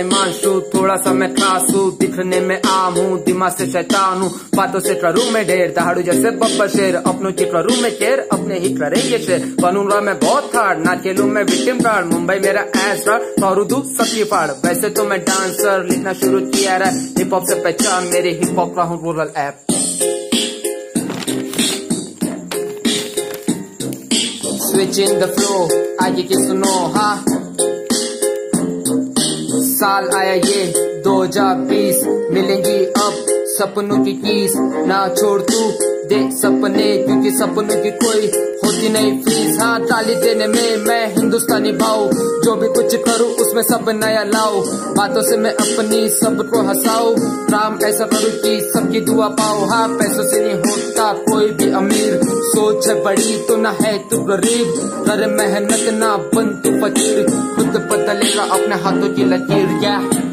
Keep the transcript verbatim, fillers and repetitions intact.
हिमांशु, थोड़ा सा मैं खास हूँ, दिखने में आम हूँ, दिमाग से शैतान हूँ, बातों से करूँ मैं ढेर, दहाड़ू जैसे बब्बर शेर, अपनों की करूँ मैं केयर, अपने ही करेंगे शेर, बनूंगा मैं बहुत हार्ड, ना खेलूं मैं विक्टिम कार्ड, मुंबई मेरा एस रहा और दूध सबकी फाड़। वैसे तो मैं डांसर, लिखना शुरू किया रहा, हिप हॉप से पहचान मेरी, हिप हॉप का हूँ rural app. Switch in the flow, आगे की सुनो हाँ। साल आया ये दो हजार बीस, मिलेंगी अब सपनों की कीस, ना छोड़ तू दे सपने, क्योंकि सपनों की कोई होती नहीं फीस। हाँ ताली देने में मैं हिंदुस्तानी भाऊ, जो भी कुछ करूँ उसमें सब नया लाऊं, बातों से मैं अपनी सबको हंसाऊं, काम ऐसा करूँ कि सबकी दुआ पाऊं। हाँ पैसों से नहीं होता कोई भी अमीर, सोच है बड़ी तो ना है तू गरीब, कर मेहनत ना बन तू फकीर, खुद बदलेगा अपने हाथों की लकीर। क्या